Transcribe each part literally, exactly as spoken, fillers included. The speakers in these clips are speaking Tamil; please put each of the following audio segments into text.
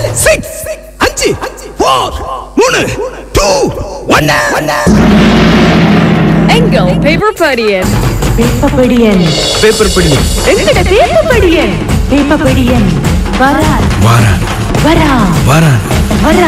சிக்ஸ் அஞ்சு ஃபோர் மூணு டூ ஒன்னு எங்கள் பேப்பர் படியன் பேப்பர் படியன் பேப்பர் படியன் எங்கட பேப்பர் படியன் பேப்பர் படியன் வரா வாரா வரா வாரா வரா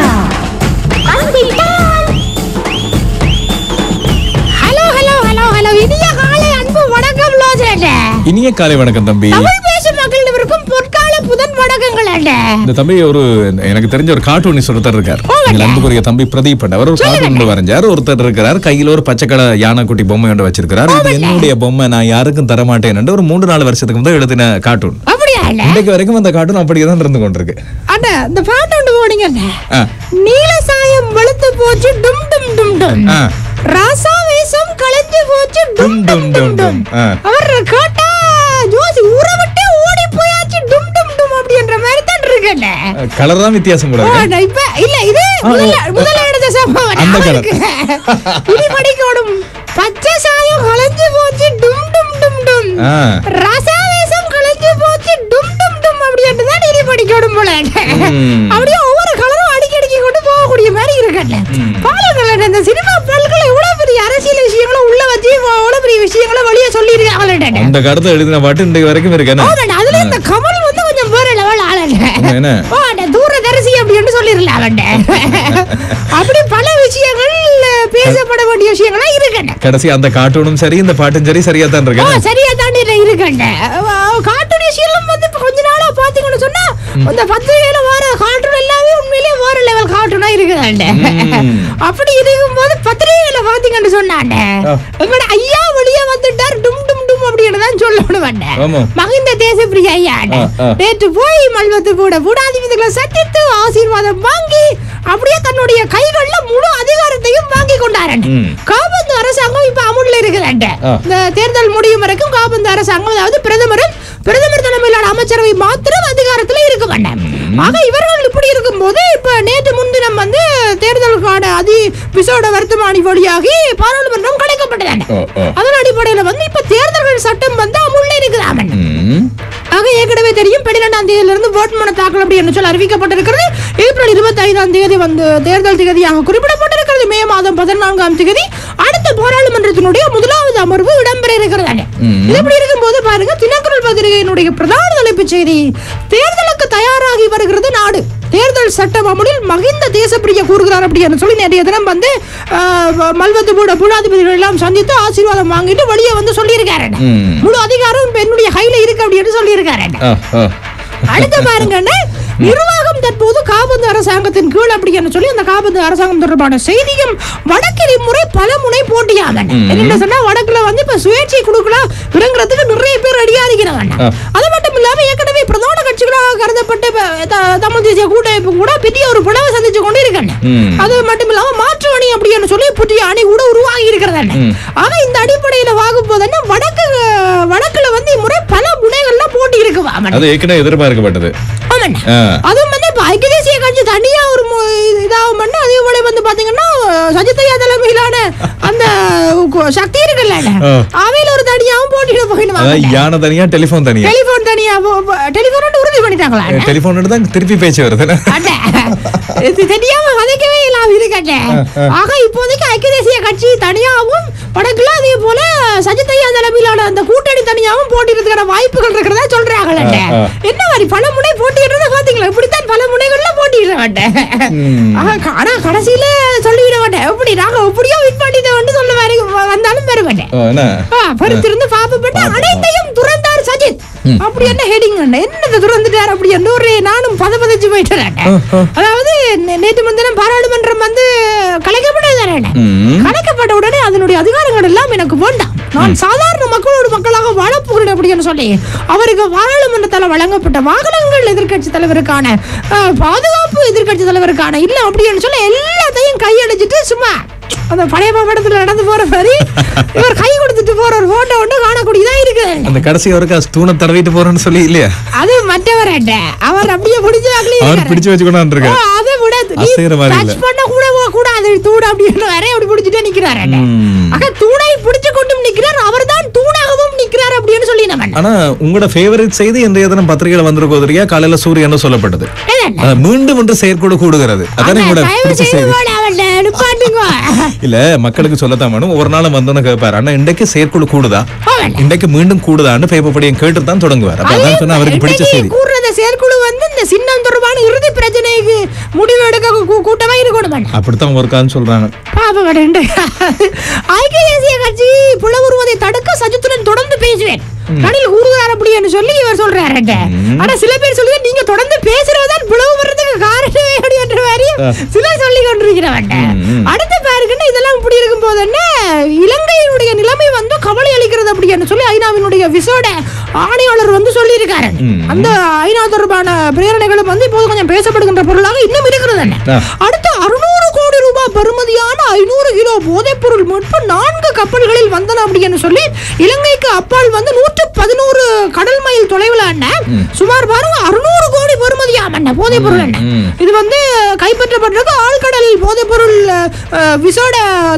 ஹலோ ஹலோ ஹலோ ஹலோ இனிய காலை அன்பு வணக்கம் லோஜரே. இனிய காலை வணக்கம் தம்பி. தமிழ் பேசும் மக்களிடமிருக்கும் பொற்கால புதன் வணக்கங்கள் அண்ணே. இந்த தம்பி ஒரு எனக்கு தெரிஞ்ச ஒரு கார்ட்டூனிஸ்ட் ஒருத்தர் இருக்கார். எங்கள் அன்புக்குரிய தம்பி பிரதீப் அவர் ஒரு கார்ட்டூன் வரைஞ்சார். ஒருத்தர் இருக்கிறார் கையில ஒரு பச்சைக்கலை யானைக்குட்டி பொம்மை ஒன்று வச்சிருக்கிறார். இது என்னுடைய பொம்மை, நான் யாருக்கும் தர மாட்டேன் ஒரு மூன்று நாலு வருஷத்துக்கு முதல் எழுதின கார்ட்டூன். அப்படியா அண்ணே? இன்னைக்கு வரைக்கும் அந்த கார்ட்டூன் அப்படியே தான் இருந்து கொண்டிருக்கு. அண்ணே இந்த பாட்டு ஒன்று போடுங்க அண்ணே. நீல சாயம் வெளுத்து போச்சு டும் டும் டும் டும். ராசா வேஷம் கலந்து போச்சு டும் டும் டும் டும். அவர் கேட்டா ஜோசி ஊரை விட்டு ஓடி போயாச்சு டும் டும் டும் அப்படின்ற மாதிரி தான் இருக்குண்ணே. கலர் தான் வித்தியாசம் கூட இருக்கு. இப்ப இல்ல இது முதல்ல முதல்ல எடுத்த சம்பவம் அந்த கலர். இது படிக்கணும். பச்சை சாயம் கலந்து போச்சு டும் டும் டும் டும். ராசா வேஷம் கலந்து போச்சு டும் டும் டும் அப்படின்ட்டு தான் இது படிக்கணும் போல. அப்படியே ஒவ்வொரு கலரும் அடிக்கடி கொண்டு போகக்கூடிய மாதிரி இருக்குண்ணே. பாருங்களேன் இந்த சினிமா பல்களை எவ்வளவு பெரிய அரசியல் விஷயங்களை உள்ள வச்சு எவ்வளவு பெரிய விஷயங்களை வெளியே சொல்லி இருக்காங்க. அந்த கருத்தை எழுதின பாட்டு இன்றைக்கு வரைக்கும் இருக்கு. அதுல இந்த கமல் வந்து கொஞ்சம் வேற லெவல் ஆளு. தூரதரிசி அப்படின்னு சொல்லிடலாம். அப்படி பல விஷயங்கள் பேசப்பட வேண்டிய விஷயங்களா இருக்கு. கடைசி அந்த கார்ட்டூனும் சரி இந்த பாட்டும் சரி சரியா தான் இருக்கு. சரியா தான் இருக்கு. கார்ட்டூன் விஷயம் வந்து கொஞ்ச நாளா பாத்தீங்கன்னு சொன்னா இந்த பத்திரிகையில வர கார்ட்டூன் எல்லாமே உண்மையிலேயே வேற லெவல் கார்ட்டூனா இருக்குதாண்ட. அப்படி இருக்கும் போது பத்திரிகையில பாத்தீங்கன்னு சொன்னாண்ட எங்கட ஐயா வெளியே வந்துட்டார் டும் டும் டும் அப்படின்னு தான் சொல்லணும். மகிந்த தேசப்பிரிய ஐயா நேற்று போய் மல்வத்து கூட பூடாதிபதிகளை சந்தித்து ஆசீர்வாதம் வாங்கி அப்படியே தன்னுடைய கைகள்ல முழு அதிகாரத்தையும் வாங்கி கொண்டாரன். காபந்து அரசாங்கம் இப்ப அமுல்ல இருக்குதாண்ட. இந்த தேர்தல் முடியும் வரைக்கும் காபந்து அரசாங்கம் அதாவது பிரதமரும் பிரதமர் தலைமையிலான அமைச்சரவை மாத்திரம் அதிகாரத்துல இருக்க வேண்டாம். ஆக இவர்கள் இப்படி இருக்கும் போது இப்ப நேற்று முன்தினம் வந்து தேர்தலுக்கான அதி விசேட வர்த்தமானி வழியாகி பாராளுமன்றம் கிடைக்கப்பட்டதான. அதன் அடிப்படையில வந்து இப்ப தேர்தல்கள் சட்டம் வந்து அமுல்ல இருக்குதாமன். ஆக ஏற்கனவே தெரியும் பன்னிரெண்டாம் தேதியில இருந்து வேட்புமனு தாக்கல் அப்படி என்று சொல்லி அறிவிக்கப்பட்டிருக்கிறது. ஏப்ரல் இருபத்தி ஐந்தாம் தேதி வந்து தேர்தல் திகதியாக குறிப்பிடப்பட்டிருக்கிறது. மே மாதம் பதினான்காம் தேதி அடுத்த பாராளுமன்றத்தினுடைய முதலாவது அமர்வு இடம்பெற இருக்கிறது. இப்படி இருக்கும் போது பாருங்க தினக்குரல் பத்திரிகையினுடைய பிரதான தலைப்புச் செய்தி தேர்தலுக்கு தயாராகி வருகிறது நாடு, தேர்தல் சட்டம் அமலில் மகிந்த தேசப்பிரிய கூறுகிறார் அப்படின்னு சொல்லி நிறைய தினம் வந்து மல்வத்து கூட பூடாதிபதிகள் எல்லாம் சந்தித்து ஆசீர்வாதம் வாங்கிட்டு வெளியே வந்து சொல்லியிருக்காரு. முழு அதிகாரம் என்னுடைய கையில இருக்கு அப்படின்னு சொல்லியிருக்காரு. அடுத்து பாருங்க நிர்வாகம் தற்போது காபந்து அரசாங்கத்தின் கீழ் அப்படின்னு சொல்லி அந்த காபந்து அரசாங்கம் தொடர்பான செய்தியும் வடக்கில் இம்முறை பல முனை போட்டியாமன். என்ன சொன்னா வடக்குல வந்து இப்ப சுயேட்சை குழுக்களா இறங்குறதுக்கு நிறைய பேர் ரெடியா இருக்கிறாங்க. அது மட்டும் இல்லாம ஏற்கனவே பிரதான கட்சிகளாக கருதப்பட்ட தமிழ் தேசிய கூட்டமைப்பு கூட பெரிய ஒரு புலவை சந்திச்சு கொண்டு இருக்காங்க. அது மட்டும் இல்லாம மாற்று அணி அப்படின்னு சொல்லி புதிய அணி கூட உருவாகி இருக்கிறாங்க. ஆனா இந்த அடிப்படையில வாங்கும் போது வடக்கு வடக்குல வந்து இம்முறை பல முனைகள்லாம் போட்டி இருக்கு. அது ஏற்கனவே எதிர்பார்க்கப்பட்டது. அதுவும் வந்து ஐக்கிய தேசிய கட்சி தனியா ஒரு இதாகும் பண்ண அதே போல வந்து பாத்தீங்கன்னா சஜித்தையா தலைமையிலான அந்த சக்தி இருக்குல்ல அவையில ஒரு தனியாவும் போட்டியிட போகணும். யானை தனியா டெலிபோன் தனியா டெலிபோன் தனியா டெலிபோன் உறுதி பண்ணிட்டாங்களா? டெலிபோன் தான் திருப்பி பேச்சு வருது. தெரியாம வதைக்கவே இல்லாம இருக்கட்ட. ஆக இப்போதைக்கு ஐக்கிய தேசிய கட்சி தனியாவும் வடக்குல அதே போல சஜித்தையா தலைமையிலான அந்த கூட்டணி தனியாவும் போட்டியிடுறதுக்கான வாய்ப்புகள் இருக்கிறதா சொல்றாங்க. என்ன மாதிரி பல முனை போட்டியிடுறத பாத்தீங்களா? இப்படித்தான் பல முனைகள்ல போட்டியிட மாட்டேன். ஆனா கடைசியில சொல்லிவிட மாட்டேன். எப்படி நாங்க எப்படியோ வின் பண்ணிட்டோம்னு சொல்ல வந்தாலும் பெற மாட்டேன். பொறுத்திருந்து பாப்பப்பட்ட அனைத்தையும் துறந்தார் சஜித் அப்படி என்ன ஹெடிங் என்ன துறந்துட்டார் அப்படி என்ன ஒரு நானும் பத பதச்சு போயிட்டேன். அதாவது நேற்று முன்தினம் பாராளுமன்றம் வந்து கலைக்கப்பட்டது. கலைக்கப்பட்ட உடனே அதனுடைய அதிகாரங்கள் எல்லாம் எனக்கு வேண்டாம், நான் சாதாரண மக்களோடு மக்களாக வாழப்போகிறேன் அப்படின்னு சொல்லி அவருக்கு பாராளுமன்றத்தால் வழங்கப்பட்ட வாகனங்கள் எதிர்கட்சி தலைவருக்கான பாதுகாப்பு எதிர்கட்சி தலைவருக்கான இல்ல அப்படின்னு சொல்லி எல்லாத்தையும் கையடிச்சிட்டு சும்மா அந்த பழைய படத்துல நடந்து போற மாதிரி இவர் கை கொடுத்துட்டு போற ஒரு போட்டோ ஒன்று காணக்கூடியதா இருக்கு. அந்த கடைசி வரைக்கும் தூண தடவிட்டு போறேன்னு சொல்லி இல்லையா? அது மற்றவர் அவர் அப்படியே பிடிச்சு அவர் பிடிச்சு வச்சுக்கொண்டு அதை விட டச் பண்ண கூட கூடாது மாதிரி தூண் அப்படின்னு வரைய அப்படி பிடிச்சிட்டே நிக்கிறாரு. ஆக தூணை பிடிச்சு கொண்டும் நிக்கிறார், அவர் தான் தூணாகவும் நிக்கிறார் அப்படின்னு சொல்லி நம்ம. ஆனா உங்களோட ஃபேவரட் செய்தி இன்றைய தினம் பத்திரிகையில வந்திருக்கோதரியா காலையில சூரியன் சொல்லப்பட்டது மீண்டும் ஒன்று செயற்குழு கூடுகிறது. அதான் உங்களோட பிடிச்ச செய்தி இல்ல மக்களுக்கு சொல்லத்தான் வேணும். ஒரு நாளும் வந்தோன்னு கேட்பாரு, அண்ணா இன்றைக்கு செயற்குழு கூடுதா, இன்றைக்கு மீண்டும் கூடுதான்னு பேப்பர் படியும் கேட்டு தான் தொடங்குவார். அப்ப அதான் சொன்னா அவருக்கு பிடிச்ச செய்தி. கூடுறத செயற்குழு வந்து இந்த சின்னம் தொடர்பான இறுதி பிரச்சனைக்கு முடிவு எடுக்க கூட்டமா இருக்கணும். அப்படித்தான் ஒரு காலம் சொல்றாங்க. ஐக்கிய தேசிய கட்சி புலவுருவதை தடுக்க சஜித்துடன் தொடர்ந்து பேசுவேன் கடையில் கூறுகிறார் அப்படின்னு சொல்லி இவர் சொல்றாரு. ஆனா சில பேர் சொல்லுங்க நீங்க தொடர்ந்து பேசுறதுதான் பிளவு வர்றதுக்கு காரணமே அப்படின்ற மாதிரி சிலர் சொல்லி கொண்டிருக்கிறவன். அடுத்த பேருக்குன்னு இதெல்லாம் இப்படி இருக்கும் போது என்ன இலங்கையினுடைய நிலைமை வந்து கவலை அளிக்கிறது அப்படின்னு சொல்லி ஐநாவினுடைய விசேட ஆணையாளர் வந்து சொல்லி இருக்காரு. அந்த ஐநா தொடர்பான பிரேரணைகளும் வந்து இப்போது கொஞ்சம் பேசப்படுகின்ற பொருளாக இன்னும் இருக்கிறது. அடுத்த அறுநூறு கோடி ரூபாய் பெறுமதியான ஐநூறு கிலோ போதைப் பொருள் மீட்பு நான்கு கப்பல்களில் வந்தன அப்படின்னு சொல்லி இலங்கைக்கு அப்பால் வந்து நூற்று பதினோரு கடல் மைல் தொலைவில் சுமார் பாருங்க அறுநூறு கோடி பெறுமதியான போதைப் பொருள். இது வந்து கைப்பற்றப்பட்டிருக்கு ஆழ்கடலில் போதைப் பொருள் விசேட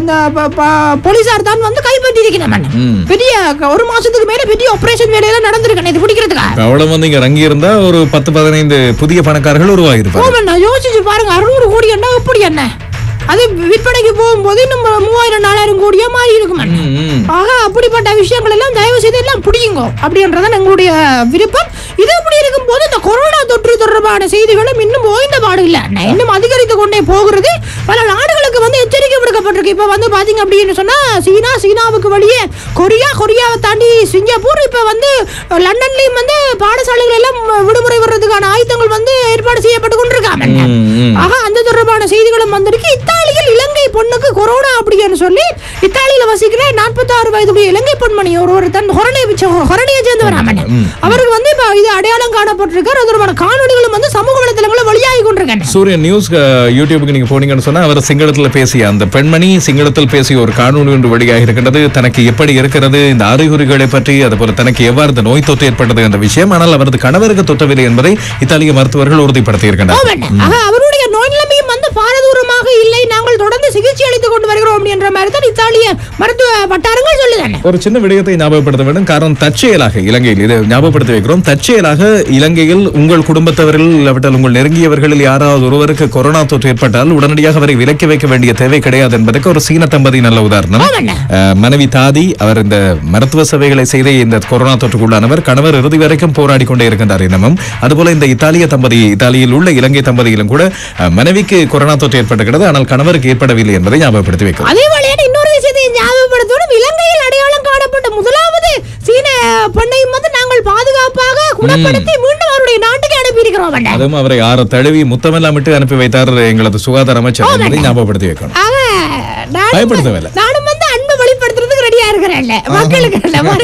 போலீசார் தான் வந்து கைப்பற்றி இருக்கிறாங்க. பெரிய ஒரு மாசத்துக்கு மேல பெரிய ஆபரேஷன் வேலையெல்லாம் நடந்திருக்கு இது பிடிக்கிறதுக்கு. அவ்வளவு வந்து இங்க ரங்கி இருந்தா ஒரு பத்து பதினைந்து புதிய பணக்காரர்கள் உருவாகிருப்பாங்க. யோசிச்சு பாருங்க அறுநூறு கோடி என்ன எப்படி என்ன அது விற்பனைக்கு போகும்போது நம்ம மூவாயிரம் நாலாயிரம் கோடியா மாறி இருக்கும். ஆக அப்படிப்பட்ட விஷயங்கள் எல்லாம் தயவு செய்து எல்லாம் பிடிக்குங்க அப்படின்றதான் எங்களுடைய விருப்பம். இது அப்படி இருக்கும் போது இந்த கொரோனா தொற்று தொடர்பான செய்திகளும் இன்னும் ஓய்ந்த பாடு இல்ல, இன்னும் அதிகரித்து கொண்டே போகிறது. பல நாடுகளுக்கு வந்து எச்சரிக்கை விடுக்கப்பட்டிருக்கு. இப்ப வந்து பாத்தீங்க அப்படின்னு சொன்னா சீனா, சீனாவுக்கு வழியே கொரியா, கொரியாவை தாண்டி சிங்கப்பூர், இப்ப வந்து லண்டன்லயும் வந்து பாடசாலைகள் எல்லாம் விடுமுறை வர்றதுக்கான ஆயுதங்கள் வந்து ஏற்பாடு செய்யப்பட்டு கொண்டிருக்காங்க. ஆக அந்த தொடர்பான செய்திகளும் வந்திருக்கு. இத்தாலியில் இலங்கை பொண்ணுக்கு கொரோனா அப்படின்னு சொல்லி இத்தாலியில வசிக்கிற நாற்பத்தி ஆறு வயதுடைய இலங்கை பெண்மணி ஒருவர் தன் ஹொரணியை சேர்ந்தவர். அவருக்கு வந்து இப்ப இது அடையாளம் காணப்பட்டிருக்கார். அதற்கான காணொலிகளும் வந்து சமூக வலைதளங்களில் வெளியாகி கொண்டிருக்காங்க. சூரியன் நியூஸ் யூடியூபுக்கு நீங்க போனீங்கன்னு சொன்னா அவர் சிங்களத்தில் பேசிய அந்த பெண்மணி சிங்களத்தில் பேசிய ஒரு காணொலி ஒன்று வெளியாக இருக்கின்றது. தனக்கு எப்படி இருக்கிறது, இந்த அறிகுறிகளை பற்றி, அதுபோல தனக்கு எவ்வாறு இந்த நோய் தொற்று ஏற்பட்டது என்ற விஷயம். ஆனால் அவரது கணவருக்கு தொற்றவில்லை என்பதை இத்தாலிய மருத்துவர்கள் உறுதிப்படுத்தி இருக்கின்றனர். அவருடைய நோய் நிலைமையும் வந்து பாரதூரமாக இல்லை, நாங்கள் தொடர்ந்து சிகிச்சை அளித்துக் கொண்டு வருகிறோம் அப்படின்ற மாதிரி தான் இத்தாலிய மருத்துவ வட்டாரங்கள் சொல்லுதாங்க. ஒரு சின்ன விடயத்தை ஞாபகப்படுத்த வேண்டும். காரணம் தற்செயலாக இலங்கையில் இதை ஞாபகப்படுத்தி வைக்கிறோம். தற்செயலாக இலங்கையில் உங்கள் குடும்பத்தவர்கள் இல்லாவிட்டால் உங்கள் நெருங்கியவர்களில் யாராவது ஒருவருக்கு கொரோனா தொற்று ஏற்பட்டால் உடனடியாக அவரை விலக்கி வைக்க வேண்டிய தேவை கிடையாது என்பதற்கு ஒரு சீன தம்பதி நல்ல உதாரணம். மனைவி தாதி அவர் இந்த மருத்துவ சேவைகளை செய்த இந்த கொரோனா தொற்றுக்குள்ளானவர். கணவர் இறுதி வரைக்கும் போராடி கொண்டே இருக்கின்றார் இன்னமும். அதுபோல இந்த இத்தாலிய தம்பதி, இத்தாலியில் உள்ள இலங்கை தம்பதியிலும் கூட மனைவிக்கு கொரோனா தொற்று ஏற்பட்டிருக்கிறது, ஆனால் கணவருக்கு ஏற்படவில்லை என்பதை ஞாபகப்படுத்தி வைக்கிறோம். அதே வழியான இன்னொரு விஷயத்தை ஞாபகப்படுத்தணும். இலங்கையில் அடையாளம் காணப்பட்ட முதலாவது சீன பெண்ணையும் வந்து நாங்கள் பாதுகாப்பாக குணப்படுத்தி மீண்டும் அவருடைய நாட்டுக்கு அனுப்பி இருக்கிறோம். அதுவும் அவரை ஆற தழுவி முத்தமெல்லாம் விட்டு அனுப்பி வைத்தார் எங்களது சுகாதார அமைச்சர் என்பதை ஞாபகப்படுத்தி வைக்கணும். பயப்படுத்தவில்லை, நானும் வந்து அன்பு வெளிப்படுத்துறதுக்கு ரெடியா இருக்கிறேன் மக்களுக்கு.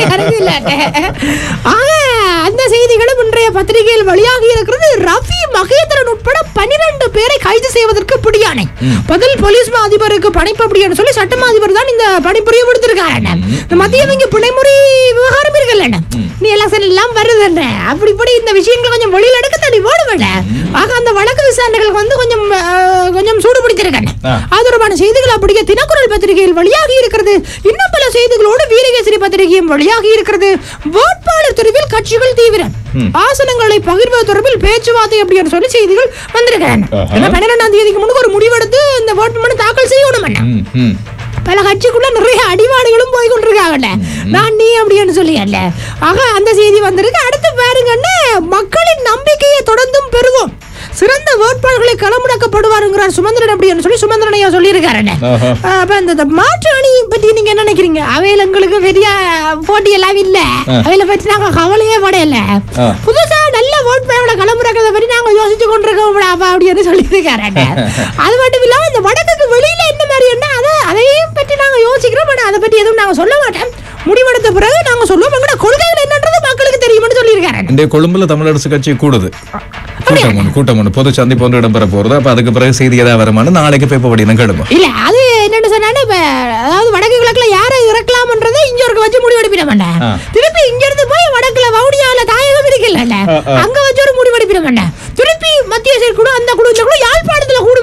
அந்த செய்திகளும் இன்றைய பத்திரிகையில் வெளியாகி இருக்கிறது. ரவி மகேந்திரன் உட்பட பனிரெண்டு பேரை கைது செய்வதற்கு பிடியாணை. பதில் போலீஸ் அதிபருக்கு பணிப்பு அப்படின்னு சொல்லி சட்டமா அதிபர் தான் இந்த பணிப்புரிய விடுத்திருக்காரு. மத்திய வங்கி பிணைமுறை விவகாரம் இருக்குல்ல, நீ எலெக்ஷன் எல்லாம் வருதுன்ற அப்படிப்படி இந்த விஷயங்கள் கொஞ்சம் வெளியில் எடுக்க தனி ஓடுவேன். ஆக அந்த வழக்கு விசாரணைகளுக்கு வந்து கொஞ்சம் கொஞ்சம் சூடு பிடித்திருக்காங்க. ஆதரவான செய்திகள் அப்படியே தினக்குரல் பத்திரிகையில் வெளியாகி இருக்கிறது. இன்னும் பல செய்திகளோடு வீரகேசரி பத்திரிகையும் வெளியாகி இருக்கிறது. வேட்பாளர் தெரிவில் கட்சிகள் தீவிரம், ஆசனங்களை பகிர்வது தொடர்பில் பேச்சுவார்த்தை அப்படின்னு சொல்லி செய்திகள் வந்திருக்காங்க. பன்னிரெண்டாம் தேதிக்கு முன்னுக்கு ஒரு முடிவெடுத்து இந்த வேட்புமனு தாக்கல் செய்யணும். பல கட்சிக்குள்ள நிறைய அடிவாடுகளும் போய் கொண்டிருக்காங்கல்ல, நான் நீ அப்படின்னு சொல்லி அல்ல. ஆக அந்த செய்தி வந்திருக்கு. அடுத்து பாருங்கன்னு மக்களின் நம்பிக்கையை தொடர்ந்தும் பெறுவோம், சிறந்த வேட்பாளர்களை களமுடக்கப்படுவாருங்கிறார் சுமந்திரன் அப்படின்னு சொல்லி சுமந்திரன் ஐயா சொல்லியிருக்காரு. அப்ப இந்த மாற்று அணி பற்றி நீங்க என்ன நினைக்கிறீங்க? அவையில எங்களுக்கு பெரிய போட்டி எல்லாம் இல்ல, அவையில பற்றி நாங்க கவலையே படையல. புதுசா நல்ல வேட்பாளர்களை களமுடக்கிறத பற்றி நாங்க யோசிச்சு கொண்டிருக்கோம் அப்படின்னு சொல்லியிருக்காரு. அது மட்டும் இல்லாம இந்த வடக்குக்கு வெளியில என்ன மாதிரி என்ன அதையும் பற்றி நாங்க யோசிக்கிறோம். அதை பற்றி எதுவும் நாங்க சொல்ல மாட்டோம், முடிவெடுத்த பிறகு நாங்க சொல்லுவோம் எங்களோட கொள்கைகள் என்னன்றது மக்களுக்கு தெரியும்னு சொல்லியிருக்காரு. இந்த கொழும்புல தமிழரசு கட்சி கூடுது, கூட்டம் கூட்டம் ஒன்று பொது சந்திப்பு ஒன்று இடம்பெற போறது. அப்ப அதுக்கு பிறகு செய்தி ஏதாவது வருமான நாளைக்கு பேப்பர் படினா கெடுக்கும் இல்ல. அது என்னன்னு சொன்னா இப்ப அதாவது வடக்கு கிழக்குல யாரை இறக்கலாம்ன்றதை இங்க ஒரு வச்சு முடிவெடுப்பிட மாட்டேன். திருப்பி இங்க இருந்து போய் வடக்குல வவுனியால தாயகம் இருக்குல்ல, அங்க வச்சு ஒரு முடிவெடுப்பிட மாட்டேன். திருப்பி மத்திய சைடு கூட அந்த குழு இந்த குழு யாழ்ப்பாணத்துல கூடும் வேண்டாம்.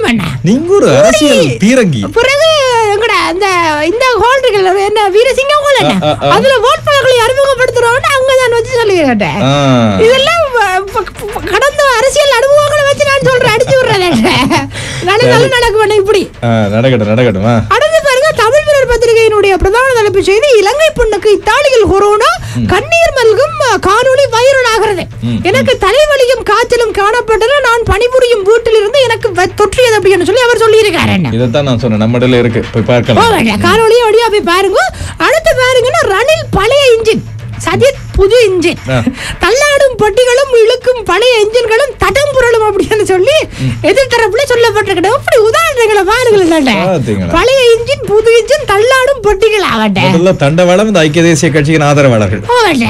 நீங்க ஒரு அரசியல் பீரங்கி. பிறகு எங்கட அந்த இந்த ஹோல்டுகள் என்ன வீரசிங்க ஹோல் என்ன அதுல வேட்பாளர்களை அறிமுகப்படுத்துறோம்னு அங்கதான் வச்சு சொல்லிக்கிட்டேன். இதெல்லாம் கடந்த அரசியல் அனுபவங்களை வச்சு நான் சொல்றேன், அடிச்சு விடுறேன். நல்ல நடக்கும் இப்படி நடக்கட்டும் நடக்கட்டும். அடுத்து பாருங்க, தமிழ் வீரர் பத்திரிகையினுடைய பிரதான தலைப்புச் செய்தி, இலங்கை பெண்ணுக்கு இத்தாலியில் கொரோனா, கண்ணீர் மல்கும் காணொளி வைரல் ஆகிறது. எனக்கு தலைவலியும் காய்ச்சலும் காணப்பட்டது, நான் பணிபுரியும் வீட்டில் இருந்து எனக்கு தொற்றியது அப்படின்னு சொல்லி அவர் சொல்லி இருக்காரு. இதைத்தான் நான் சொன்னேன், நம்ம இடத்துல இருக்கு, போய் பார்க்கலாம். காணொலியை வழியா போய் பாருங்க. அடுத்து பாருங்கன்னா, ரணில் பழைய இன்ஜின், சஜித் புது இன்ஜின், தள்ளாடும் பட்டிகளும் இழுக்கும் பழைய இன்ஜின்களும் தடம் புரளும் அப்படின்னு சொல்லி எதிர்த்தரப்புல சொல்லப்பட்டிருக்க. அப்படி உதாரணங்களை பாருங்களேன். பழைய இன்ஜின் புது இன்ஜின் தள்ளாடும் பட்டிகள் ஆகட்டும். தண்டவாளம் இந்த ஐக்கிய தேசிய கட்சியின் ஆதரவாளர்கள்.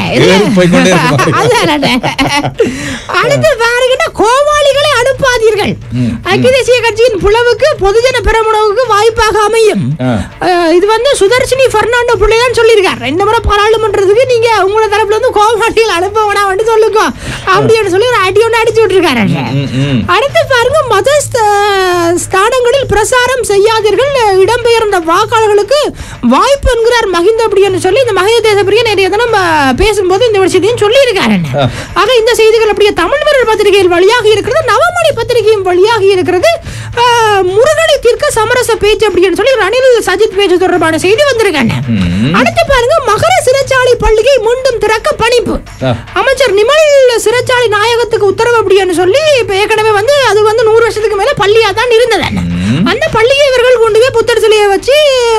அடுத்து பாருங்கன்னா, கோமாளிகளை அனுப்பாதீர்கள், ஐக்கிய தேசிய கட்சியின் புலவுக்கு பொதுஜன பெரமுனவுக்கு வாய்ப்பாக அமையும். இது வந்து சுதர்ஷினி பெர்னாண்டோ பிள்ளைதான் சொல்லியிருக்காரு. இந்த முறை பாராளுமன்றத்துக்கு நீங்க உங்களோட தரப்புல வந்து கோமாளிகள் அனுப்ப வேணாம் வந்து சொல்லுங்க அப்படின்னு சொல்லி ஒரு அடி ஒன்று அடிச்சு விட்டுருக்காரு. அடுத்து பாருங்க, மத ஸ்தானங்களில் பிரசாரம் செய்யாதீர்கள், இடம்பெயர்ந்த வாக்காளர்களுக்கு வாய்ப்பு என்கிறார் மஹிந்த அப்படின்னு சொல்லி இந்த மஹிந்த தேசப்பிரியா நிறைய தினம் பேசும்போது இந்த விஷயத்தையும் சொல்லி இருக்காரு. ஆக இந்த செய்திகள் அப்படியே தமிழ் வீரர் பத்திரிகையில் வழியாக இருக்கிறது, நவமணி பத்திரிகையும் வழியாக இருக்கிறது. முருகனை தீர்க்க சமரச பேச்சு அப்படின்னு சொல்லி ரணில் சஜித் பேச்சு தொடர்பான செய்தி வந்திருக்காங்க. அடுத்து பாருங்க, மகர சிறைச்சாலை பள்ளியை மீண்டும் திறக்க பணிப்பு, அமைச்சர் நிமல் சிறைச்சாலை நாயகத்துக்கு உத்தரவு அப்படின்னு சொல்லி இப்ப ஏற்கனவே வந்து அது வந்து நூறு வருஷத்துக்கு மேல பள்ளியா தான் இருந்தது. அந்த பள்ளியை இவர்கள் கொண்டு போய் புத்தர் சிலையை வச்சு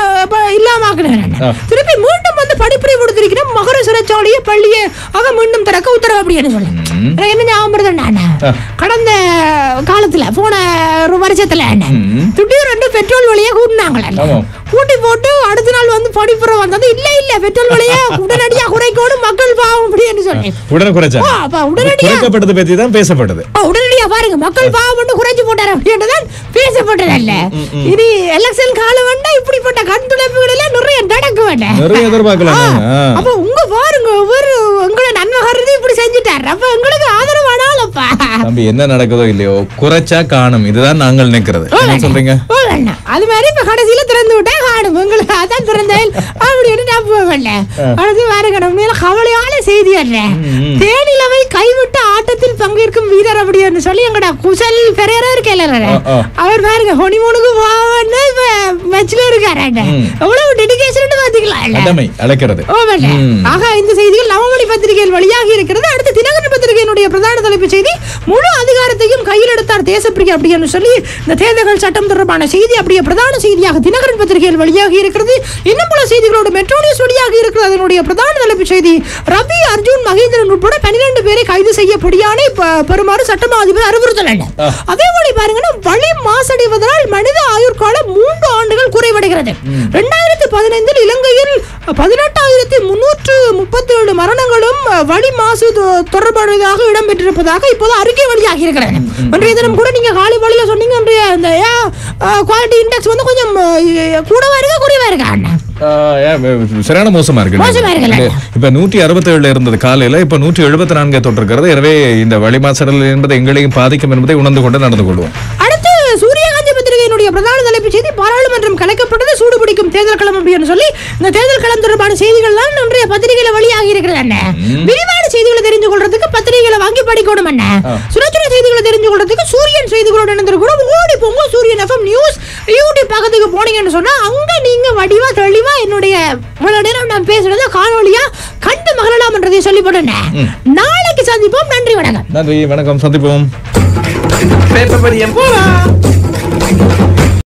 இல்லாம திருப்பி மீண்டும் வந்து படிப்புரை கொடுத்திருக்கிற மகர சிறைச்சாலையை பள்ளியை ஆக மீண்டும் திறக்க உத்தரவு அப்படின்னு சொல்லி என்ன ஞாபகம் கடந்த காலத்துல போன ஒரு வருஷத்துல திடீர் ரெண்டு பெட்ரோல் விலையை கூட்டினாங்களே, கூட்டி போட்டு அடுத்த நாள் வந்து படிப்புரை வந்தது இல்ல இல்ல பெட்ரோல் விலையை உடனடியாக குறைக்கணும் மக்கள் பாவம் அப்படின்னு சொல்லி உடனடியாக பத்தி தான் பேசப்பட்டது. உடனடியா பாருங்க, மக்கள் பாவம் குறைச்சு போட்டாரு அப்படின்றதான் பேசப்பட்டது. அல்ல இனி எலெக்ஷன் காலம் வந்தா இப்படிப்பட்ட கண் துடைப்புகள் எல்லாம் நிறைய நடக்க வேண்டாம், நிறைய எதிர்பார்க்கலாம். அப்ப உங்க பாருங்க ஒவ்வொரு உங்களை நன்மகரது இப்படி செஞ்சுட்டாரு, அப்ப உங்களுக்கு ஆதரவானாலப்பா தம்பி என்ன நடக்குதோ இல்லையோ குறைச்சா காணும், இதுதான் நாங்கள் நினைக்கிறது. என்ன சொல்றீங்க? அது மாதிரி இப்ப கடைசியில திறந்து விட்டா காணும், உங்களுக்கு அதான் திறந்தேன் அப்படின்னு நான் போகல. அடுத்து வேற கடமையில கவலையான செய்தி அல்ல, தேனிலவை கைவிட்ட ஆட்டத்தில் பங்கேற்கும் வீரர் அப்படின்னு சொல்லி எங்கடா குசல் பெரியரா இருக்கல அவர் பாருங்க ஹனிமூனுக்கு போவான்னு இப்ப மேட்ச்ல இருக்காரு. எவ்வளவு டெடிகேஷன் பாத்தீங்களா அழைக்கிறது. ஆக இந்த செய்திகள் நவமணி பத்திரிகையில் வழியாக இருக்கிறது. அடுத்து தினகரன் பத்திரிகையினுடைய பிரதான தலைப்புச் செய்தி, முழு அதிகாரத்தையும் கையில் எடுத்தார் தேசப்பிரியா அப்படின்னு சொல்லி இந்த தேர்தல்கள் சட்டம் தொடர்பான செய்தி அப்படியே பிரதான செய்தியாக தினகரன் பத்திரிகையில் வழியாக இருக்கிறது. இன்னும் பல செய்திகளோடு மெட்ரோ நியூஸ் வழியாக இருக்கிறது. அதனுடைய பிரதான தலைப்புச் செய்தி, ரவி அர்ஜுன் மகேந்திரன் உட்பட பன்னிரண்டு பேரை கைது செய்யப்படியானே பெறுமாறு சட்டமா அதிபர் அறிவுறுத்தல். அதே போல பாருங்கன்னா, வளி மாசடைவதனால் மனித ஆயுட்காலம் மூன்று ஆண்டுகள் குறைவடைகிறது. இரண்டாயிரத்தி பதினைந்தில் இலங்கையில் பதினெட்டாயிரத்தி முன்னூற்று முப்பத்தி ஏழு மரணங்களும் வளி மாசு தொடர்பானதாக இடம்பெற்றிருப்பதாக இப்போது அறிக்கை வழியாக இருக்கிறது. இன்றைய தினம் கூட நீங்க காலை வழியில சொன்னீங்க குவாலிட்டி இண்டெக்ஸ் வந்து கொஞ்சம் கூடவா இருக்கா குறைவா இருக்கா? சரியான மோசமா இருக்கு. இப்ப நூற்றி அறுபத்தி ஏழுல இருந்தது காலையில, இப்ப நூற்றி எழுபத்தி நான்கு தொட்டிருக்கிறது. எனவே இந்த வளி மாசடல் என்பது எங்களையும் பாதிக்கும் என்பதை உணர்ந்து கொண்டு நடந்து கொள்வோம். அடுத்து சூரியகாந்தி பத்திரிகையினுடைய பிரதான தலைப்புச் செய்தி, பாராளுமன்றம் கலைக்கப்பட்டது, சூடு பிடிக்கும் தேர்தல் களம் அப்படின்னு சொல்லி இந்த தேர்தல் களம் தொடர்பான செய்திகள் தான் இன்றைய பத்திரிகையில வழியாக இருக்கிறது. என்ன விரிவான செய்திகளை தெரிஞ்சு கொள்றதுக்கு பத்திரிகைகளை வாங்கி படிக்கணும். என்ன சுரச்சுர செய்திகளை தெரிஞ்சு கொள்றதுக்கு சூரியன் செய்திகளோட இணைந்திருக்கணும். ஓடி போங்க சூரியன் எஃப்எம் நியூஸ் யூடியூப் பக்கத்துக்கு போனீங்கன்னு சொன்னா அங்க நீங்க வடிவா தெளிவா என்னுடைய நேரம் நான் பேசுறத காணொலியா கண்டு மகிழலாம் என்றதை சொல்லி போட்டேன். நாளைக்கு சந்திப்போம். நன்றி வணக்கம். நன்றி வணக்கம், சந்திப்போம். பேப்பர் படியம் போலாம்.